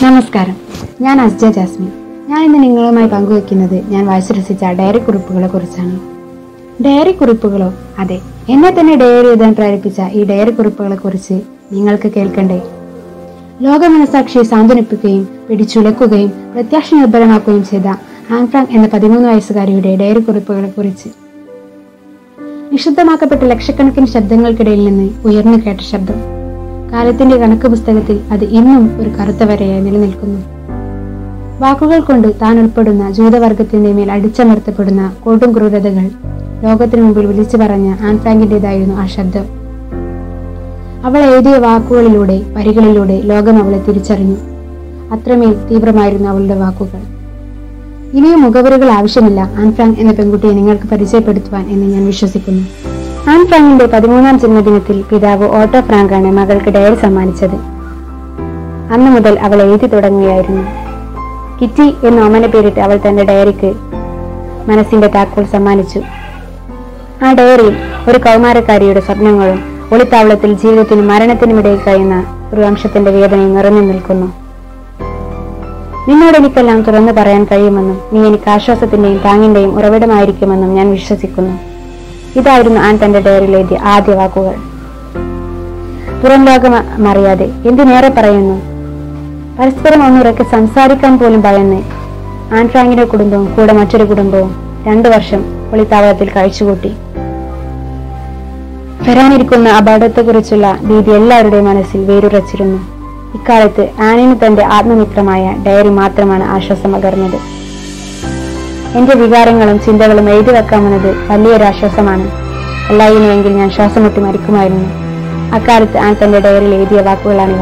നമസ്കാരം, ഞാൻ അസ്ജ ജാസ്മിൻ. ഞാൻ ഇന്ന് നിങ്ങളുമായി പങ്കുവെക്കുന്നത് ഞാൻ വായിച്ചു രസിച്ച ഡയറി കുറിപ്പുകളെ കുറിച്ചാണ്. ഡയറി കുറിപ്പുകളോ? അതെ, എന്നെ തന്നെ ഡയറി എഴുതാൻ പ്രേരിപ്പിച്ച ഈ ഡയറി കുറിപ്പുകളെ കുറിച്ച് നിങ്ങൾക്ക് കേൾക്കണ്ടേ? ലോക മനസാക്ഷിയെ സാന്ത്വനിപ്പിക്കുകയും പിടിച്ചുലക്കുകയും പ്രത്യാശ നിർഭരമാക്കുകയും ചെയ്ത ആൻ ഫ്രാങ്ക് എന്ന 13 വയസ്സുകാരിയുടെ ഡയറി കുറിപ്പുകളെ കുറിച്ച്. നിഷിദ്ധമാക്കപ്പെട്ട ലക്ഷക്കണക്കിന് ശബ്ദങ്ങൾക്കിടയിൽ നിന്ന് ഉയർന്നു കേട്ട ശബ്ദം. കാലത്തിന്റെ കണക്ക് പുസ്തകത്തിൽ അത് ഇന്നും ഒരു കറുത്ത വരയായി നിലനിൽക്കുന്നു. വാക്കുകൾ കൊണ്ട് താൻ ഉൾപ്പെടുന്ന ജൂതവർഗത്തിന്റെ മേൽ അടിച്ചമർത്തപ്പെടുന്ന കൊടും ക്രൂരതകൾ ലോകത്തിനു മുമ്പിൽ വിളിച്ചു പറഞ്ഞ ആൻ ഫ്രാങ്കിന്റേതായിരുന്നു ആ ശബ്ദം. അവൾ എഴുതിയ വാക്കുകളിലൂടെ, വരികളിലൂടെ ലോകം അവളെ തിരിച്ചറിഞ്ഞു. അത്രമേൽ തീവ്രമായിരുന്നു അവളുടെ വാക്കുകൾ. ഇനിയും മുഖവരികൾ ആവശ്യമില്ല ആൻ ഫ്രാങ്ക് എന്ന പെൺകുട്ടിയെ നിങ്ങൾക്ക് പരിചയപ്പെടുത്തുവാൻ എന്ന് ഞാൻ വിശ്വസിക്കുന്നു. ആൻ ഫ്രാങ്കിന്റെ 13ാം ജന്മദിനത്തിൽ പിതാവ് ഓട്ടോ ഫ്രാങ്കാണ് മകൾക്ക് ഡയറി സമ്മാനിച്ചത്. അന്നു മുതൽ അവൾ എഴുതി തുടങ്ങുകയായിരുന്നു. കിറ്റി എന്ന് ഓമന പേരിട്ട് അവൾ തന്റെ ഡയറിക്ക് മനസ്സിന്റെ താക്കോൽ സമ്മാനിച്ചു. ആ ഡയറിയിൽ ഒരു കൗമാരക്കാരിയുടെ സ്വപ്നങ്ങളും ഒളിത്താവളത്തിൽ ജീവിതത്തിനും മരണത്തിനുമിടയിൽ കഴിയുന്ന ഒരു വംശത്തിന്റെ വേദനയും നിറഞ്ഞു നിൽക്കുന്നു. നിന്നോട് എനിക്കെല്ലാം തുറന്നു പറയാൻ കഴിയുമെന്നും നീ എനിക്ക് ആശ്വാസത്തിന്റെയും താങ്ങിന്റെയും ഉറവിടമായിരിക്കുമെന്നും ഞാൻ വിശ്വസിക്കുന്നു. ഇതായിരുന്നു ആൻ തന്റെ ഡയറിയിൽ എഴുതിയ ആദ്യ വാക്കുകൾ. പുറം ലോകം അറിയാതെ എന്തിനേറെ പറയുന്നു. പരസ്പരം ഒന്നുറക്കെ സംസാരിക്കാൻ പോലും ഭയന്ന് ആൻ ഫ്രാങ്കിന്റെ കുടുംബവും കൂടെ മറ്റൊരു കുടുംബവും 2 വർഷം ഒളിത്താവളത്തിൽ കഴിച്ചുകൂട്ടി. വരാനിരിക്കുന്ന അപകടത്തെക്കുറിച്ചുള്ള ഭീതി എല്ലാവരുടെയും മനസ്സിൽ വേരുറച്ചിരുന്നു. ഇക്കാലത്ത് ആനിന് തന്റെ ആത്മമിത്രമായ ഡയറി മാത്രമാണ് ആശ്വാസം പകർന്നത്. എന്റെ വികാരങ്ങളും ചിന്തകളും എഴുതി വെക്കാമെന്നത് വലിയൊരു ആശ്വാസമാണ്. അല്ലായിരുന്നുവെങ്കിൽ ഞാൻ ശ്വാസം മുട്ടി മരിക്കുമായിരുന്നു. അക്കാലത്ത് ആൻ തന്റെ ഡയറിയിൽ എഴുതിയ വാക്കുകളാണിവ.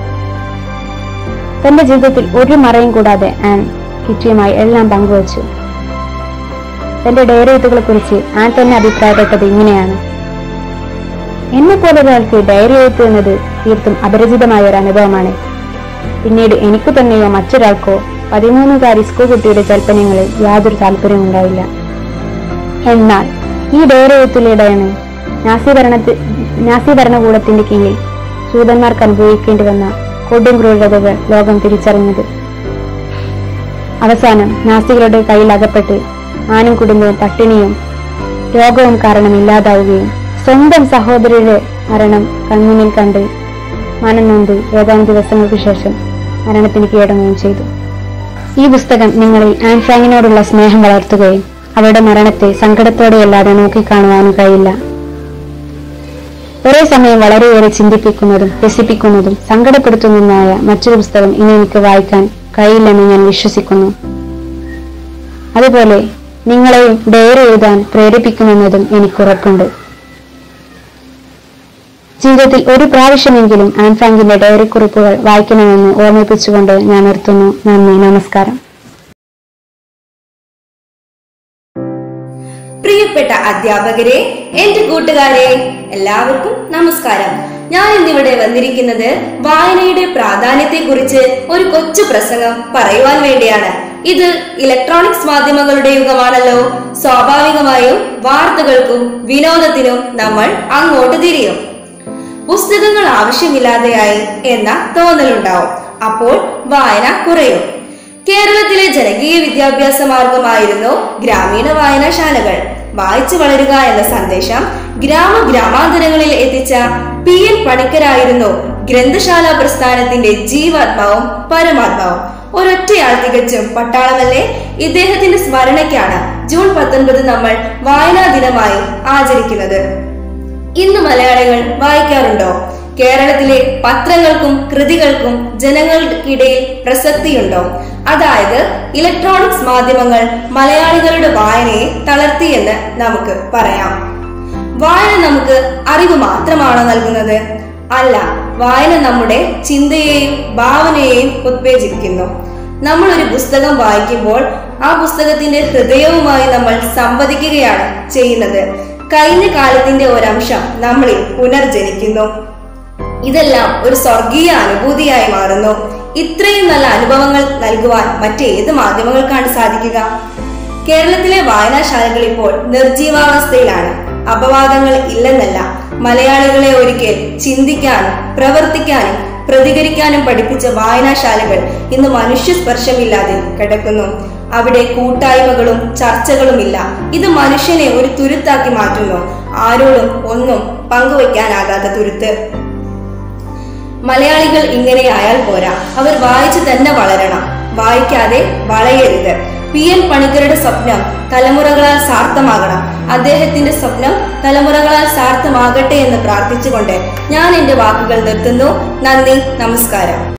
തന്റെ ജീവിതത്തിൽ ഒരു മറയും കൂടാതെ ആൻ കിറ്റിയുമായി എല്ലാം പങ്കുവച്ചു. തന്റെ ഡയറി എഴുത്തുകളെ കുറിച്ച് ആൻ തന്നെ അഭിപ്രായപ്പെട്ടത് ഇങ്ങനെയാണ്: എന്നെ പോലൊരാൾക്ക് ഡയറി എഴുത്ത് എന്നത് തീർത്തും അപരിചിതമായ ഒരു അനുഭവമാണ്. പിന്നീട് എനിക്കു തന്നെയോ മറ്റൊരാൾക്കോ 13-കാരി സ്കൂൾ കുട്ടിയുടെ കൽപ്പനകളിൽ യാതൊരു താല്പര്യമുണ്ടാവില്ല. എന്നാൽ ഈ ഡയറി എഴുത്തിലൂടെയാണ് നാസി ഭരണകൂടത്തിന്റെ കീഴിൽ ജൂതന്മാർക്ക് അനുഭവിക്കേണ്ടി വന്ന കൊടും ക്രൂരതകൾ ലോകം തിരിച്ചറിഞ്ഞത്. അവസാനം നാസികളുടെ കയ്യിൽ അകപ്പെട്ട് ആനും കുടുംബവും പട്ടിണിയും രോഗവും കാരണം ഇല്ലാതാവുകയും സ്വന്തം സഹോദരിയുടെ മരണം കൺമുന്നിൽ കണ്ട് മനം നൊന്ത് ഏതാനും ദിവസങ്ങൾക്ക് ശേഷം മരണത്തിന് കീഴടങ്ങുകയും ചെയ്തു. ഈ പുസ്തകം നിങ്ങളിൽ ആൻ ഫ്രാങ്കിനോടുള്ള സ്നേഹം വളർത്തുകയും അവരുടെ മരണത്തെ സങ്കടത്തോടെയല്ലാതെ നോക്കിക്കാണുവാനും കഴിയില്ല. ഒരേ സമയം വളരെയേറെ ചിന്തിപ്പിക്കുന്നതും രസിപ്പിക്കുന്നതും സങ്കടപ്പെടുത്തുന്നതുമായ മറ്റൊരു പുസ്തകം ഇനി എനിക്ക് വായിക്കാൻ കഴിയില്ലെന്ന് ഞാൻ വിശ്വസിക്കുന്നു. അതുപോലെ നിങ്ങളെയും ഡയറി എഴുതാൻ പ്രേരിപ്പിക്കുമെന്നതും എനിക്കുറപ്പുണ്ട്. ജീവിതത്തിൽ ഒരു പ്രാവശ്യമെങ്കിലും ആൻ ഫ്രാങ്കിന്റെ ഡയറി കുറിപ്പുകൾ വായിക്കണമെന്ന് ഓർമ്മിപ്പിച്ചുകൊണ്ട് ഞാൻ നിർത്തുന്നു. നന്ദി, നമസ്കാരം. പ്രിയപ്പെട്ട അധ്യാപകരെ, എന്റെ കൂട്ടുകാരെ, എല്ലാവർക്കും നമസ്കാരം. ഞാൻ ഇന്നിവിടെ വന്നിരിക്കുന്നത് വായനയുടെ പ്രാധാന്യത്തെ കുറിച്ച് ഒരു കൊച്ചു പ്രസംഗം പറയുവാൻ വേണ്ടിയാണ്. ഇത് ഇലക്ട്രോണിക്സ് മാധ്യമങ്ങളുടെ യുഗമാണല്ലോ. സ്വാഭാവികമായും വാർത്തകൾക്കും വിനോദത്തിനും നമ്മൾ അങ്ങോട്ട് തിരിയും. പുസ്തകങ്ങൾ ആവശ്യമില്ലാതെയായി എന്ന തോന്നലുണ്ടാവും. അപ്പോൾ വായന കുറയും. കേരളത്തിലെ ജനകീയ വിദ്യാഭ്യാസ മാർഗമായിരുന്നു ഗ്രാമീണ വായനശാലകൾ. വായിച്ചു വളരുക എന്ന സന്ദേശം ഗ്രാമാന്തരങ്ങളിൽ എത്തിച്ച PN പണിക്കരായിരുന്നു ഗ്രന്ഥശാല പ്രസ്ഥാനത്തിന്റെ ജീവാത്മാവും പരമാത്മാവും. ഒരൊറ്റയാൾ തികച്ചും പട്ടാളമല്ലേ? ഇദ്ദേഹത്തിന്റെ സ്മരണയ്ക്കാണ് ജൂൺ 19 നമ്മൾ വായനാ ദിനമായി ആചരിക്കുന്നത്. ഇന്ന് മലയാളികൾ വായിക്കാറുണ്ടോ? കേരളത്തിലെ പത്രങ്ങൾക്കും കൃതികൾക്കും ജനങ്ങൾക്കിടയിൽ പ്രസക്തിയുണ്ടോ? അതായത് ഇലക്ട്രോണിക്സ് മാധ്യമങ്ങൾ മലയാളികളുടെ വായനയെ തളർത്തിയെന്ന് നമുക്ക് പറയാം. വായന നമുക്ക് അറിവ് മാത്രമാണോ നൽകുന്നത്? അല്ല, വായന നമ്മുടെ ചിന്തയെയും ഭാവനയെയും ഉത്തേജിപ്പിക്കുന്നു. നമ്മൾ ഒരു പുസ്തകം വായിക്കുമ്പോൾ ആ പുസ്തകത്തിന്റെ ഹൃദയവുമായി നമ്മൾ സംവദിക്കുകയാണ് ചെയ്യുന്നത്. കഴിഞ്ഞ കാലത്തിന്റെ ഒരംശം നമ്മളിൽ പുനർജനിക്കുന്നു. ഇതെല്ലാം ഒരു സ്വർഗീയ അനുഭൂതിയായി മാറുന്നു. ഇത്രയും നല്ല അനുഭവങ്ങൾ നൽകുവാൻ മറ്റേത് മാധ്യമങ്ങൾക്കാണ് സാധിക്കുക? കേരളത്തിലെ വായനാശാലകൾ ഇപ്പോൾ നിർജീവാവസ്ഥയിലാണ്. അപവാദങ്ങൾ ഇല്ലെന്നല്ല, മലയാളികളെ ഒരിക്കൽ ചിന്തിക്കാനും പ്രവർത്തിക്കാനും പ്രതികരിക്കാനും പഠിപ്പിച്ച വായനാശാലകൾ ഇന്ന് മനുഷ്യ സ്പർശമില്ലാതെ കിടക്കുന്നു. അവിടെ കൂട്ടായ്മകളും ചർച്ചകളുമില്ല. ഇത് മനുഷ്യനെ ഒരു തുരുത്താക്കി മാറ്റുന്നു. ആരോടും ഒന്നും പങ്കുവയ്ക്കാനാകാത്ത തുരുത്ത്. മലയാളികൾ ഇങ്ങനെയായാൽ പോരാ, അവർ വായിച്ചു തന്നെ വളരണം. വായിക്കാതെ വളയരുത്. PN പണിക്കരുടെ സ്വപ്നം തലമുറകളാൽ സാർത്ഥമാകണം. അദ്ദേഹത്തിന്റെ സ്വപ്നം തലമുറകളാൽ സാർത്ഥമാകട്ടെ എന്ന് പ്രാർത്ഥിച്ചുകൊണ്ട് ഞാൻ എന്റെ വാക്കുകൾ നിർത്തുന്നു. നന്ദി, നമസ്കാരം.